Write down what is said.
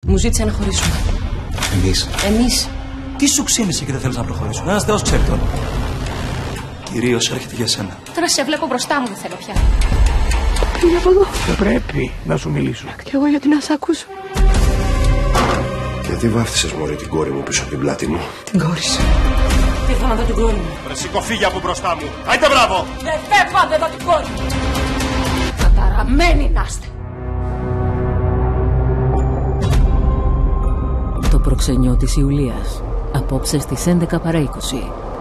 Μου ζήτησε να χωρίσουμε. Εμείς. Τι σου ξύνησε και δεν θέλεις να προχωρήσουμε? Ένας Θεός ξέρει τώρα. Κυρίως έρχεται για σένα. Τώρα σε βλέπω μπροστά μου, δεν θέλω πια. Πήγε από εδώ. Δεν πρέπει να σου μιλήσω. Κι εγώ γιατί να σ' ακούσω. Γιατί βάφτισες μωρή την κόρη μου πίσω από την πλάτη μου? Την κόρη σου. Ήρθα να δω την κόρη μου. Ρε σηκωφίγια από μπροστά μου. Άιτε μπράβο. Δεν φεύγω αν δεν δω την κόρη μου. Καταραμένοι να είστε. Το προξενιό της Ιουλίας. Απόψε στις 11 παρά 20.